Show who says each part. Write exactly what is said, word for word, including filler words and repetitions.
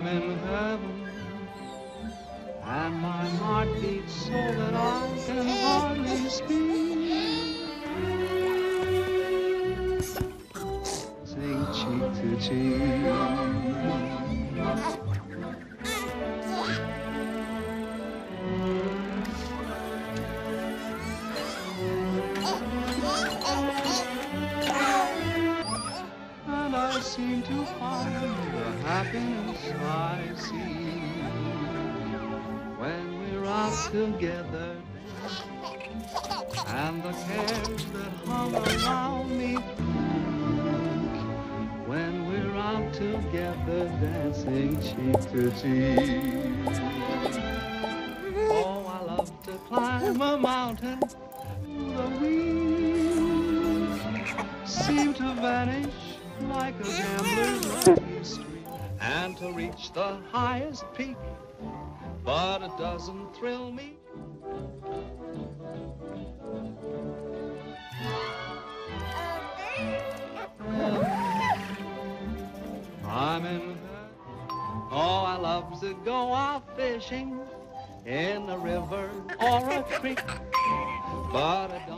Speaker 1: in heaven, and my heart beats so that I can hardly speak. Sing cheek to cheek. And I seem to find the happiness I see when we're out together, and the cares that hung around me when we're out together, dancing cheek to cheek. Oh, I love to climb a mountain. The wheels seem to vanish like a gambler's lucky streak, and to reach the highest peak, but it doesn't thrill me. I'm in heaven. Oh, I love to go out fishing in a river or a creek, but I don't